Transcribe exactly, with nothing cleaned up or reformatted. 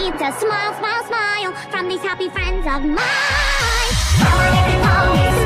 need to smile, smile, smile from these happy friends of mine. Now they call me